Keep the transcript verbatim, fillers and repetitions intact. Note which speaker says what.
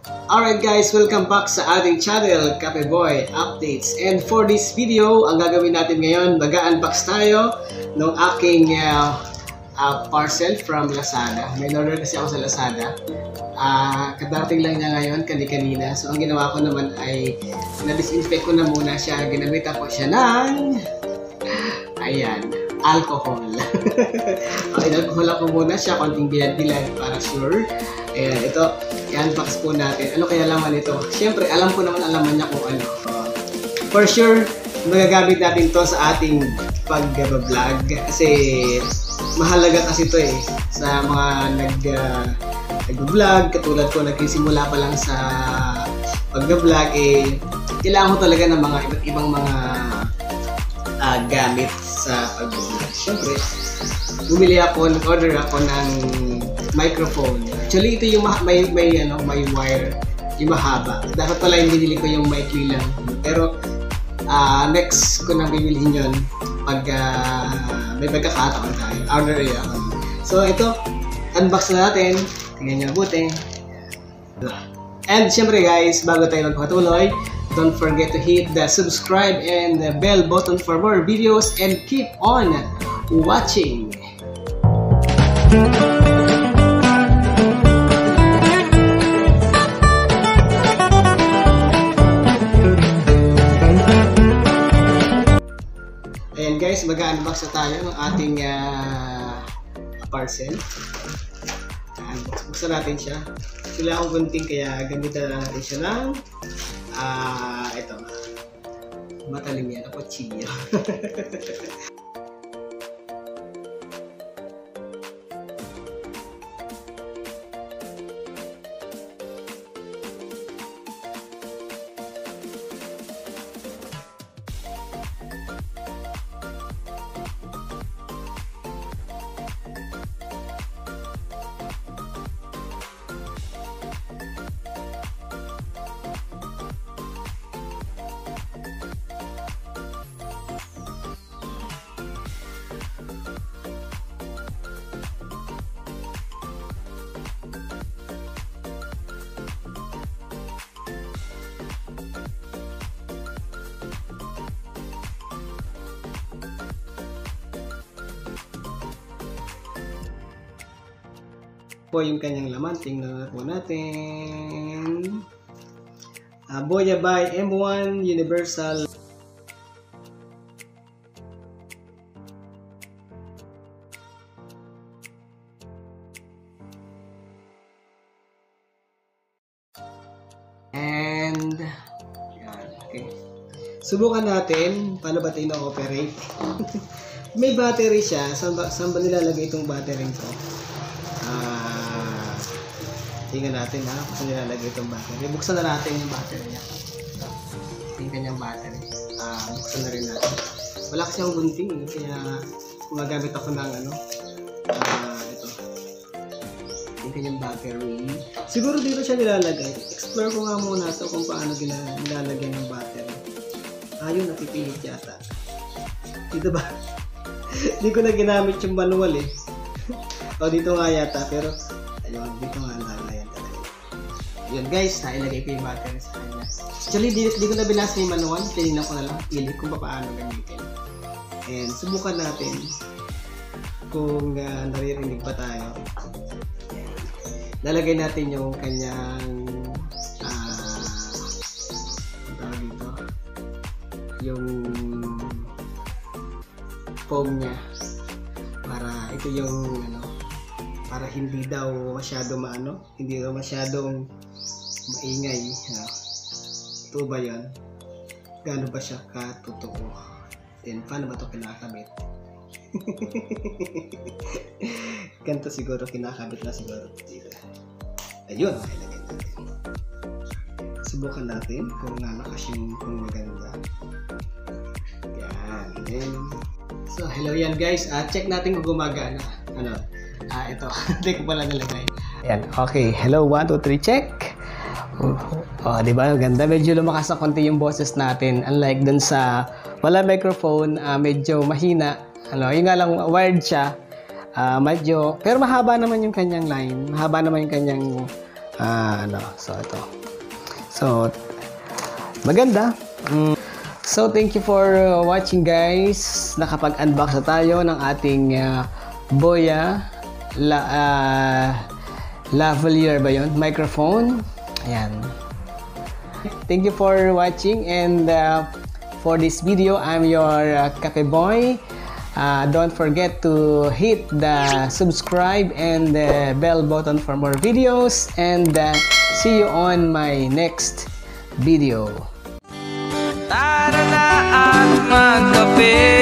Speaker 1: Alright guys, welcome back sa ating channel, Kape Boy Updates. And for this video, ang gagawin natin ngayon, mag-unbox tayo ng aking uh, uh, parcel from Lazada. May order kasi ako sa Lazada. Uh, kadarating lang niya ngayon, kani-kanina. So ang ginawa ko naman ay na-disinfect ko na muna siya. Ginamitan ko siya ng ayan, alcohol. Okay, alcohol ako muna siya, konting bilad-bilad para sure. Ayan, ito, i-unbox po natin. Ano kaya laman ito? Siyempre, alam ko naman alaman niya kung ano. Uh, for sure, magagamit natin to sa ating pag-vlog. Kasi, mahalaga kasi ito eh. Sa mga nag, uh, nag-vlog, katulad ko, nagsisimula pa lang sa pag-vlog, eh, kailangan ko talaga ng mga iba't ibang mga uh, gamit sa pag-vlog. Siyempre, bumili ako, nag-order ako ng microphone. Actually, ito yung may, may, ano, may wire, yung mahaba. Dapat pala yung binili ko yung maikli lang. Pero, uh, next ko nang bibilihin yun pag uh, may pagkakataon tayo. Order yun ako. So, ito, unbox na natin. Tingnan nyo mabuti. And, syempre guys, bago tayo magpatuloy, don't forget to hit the subscribe and the bell button for more videos and keep on watching. Ayan guys, mag-unbox na tayo ng ating uh, parcel. Unbox, buksan natin siya. Sila akong gunting kaya gamitan na natin siya ng uh, ito. Matalim yan, ako chiyo. Po yung kanyang laman, tingnan na po natin. uh, Boya by M one Universal. And yan, okay. Subukan natin paano ba ito ino-operate. May battery siya. Saan ba, saan ba nilalagay itong battery ko? Ah, tingnan natin ha, kung nilalagay itong battery. Buksan na natin yung battery niya. Yung kanyang battery. Ah, buksan na rin natin. Wala kasi akong gunting eh, kaya gumagamit ako ng ano, ah, ito. Yung kanyang battery. Siguro dito siya nilalagay. Explore ko nga muna ito kung paano nilalagay ng battery. Ayun, napipilit yata. Dito ba? Hindi ko na ginamit yung manual eh. O dito nga yata, pero ayun, dito nga nalalayan talaga. Ayun guys, nailagay ko yung battery sa kanya. Actually, di, di ko na binasa yung manual, tinignan ko na lang, pili kung paano gamitin. And subukan natin kung uh, naririnig pa tayo. Ayan. Lalagay natin yung kanyang uh, ano dito, yung foam niya. Para ito yung ano, para hindi daw masyado maano, hindi daw masyadong maingay. Ano? Ito ba yan? Gaano ba siya katotoo? Then, paano ba ito kinakabit? Ganito siguro kinakabit na siguro dito. Ayun, ilagay natin. Subukan natin kung nalakas yung kung maganda. Yan. Then, so, hello yan guys. Uh, check natin kung gumagana. Ano? Ah, ito. Hindi ko pala nalagay. Ayan. Okay. Hello. one, two, three. Check. Uh, oh, di ba? Ganda. Medyo lumakas na konti yung boses natin. Unlike dun sa wala microphone, uh, medyo mahina. Ano, yung nga lang wired siya. Uh, medyo, pero mahaba naman yung kanyang line. Mahaba naman yung kanyang Ah, ano, so ito. So, maganda. Mm. So, thank you for uh, watching guys. Nakapag-unbox na tayo ng ating uh, Boya la, uh, lavalier ba yun? Microphone. Ayan. Thank you for watching, and uh, for this video, I'm your uh, Kape Boy. Uh, don't forget to hit the subscribe and the bell button for more videos, and uh, see you on my next video.
Speaker 2: Tara na at magkape.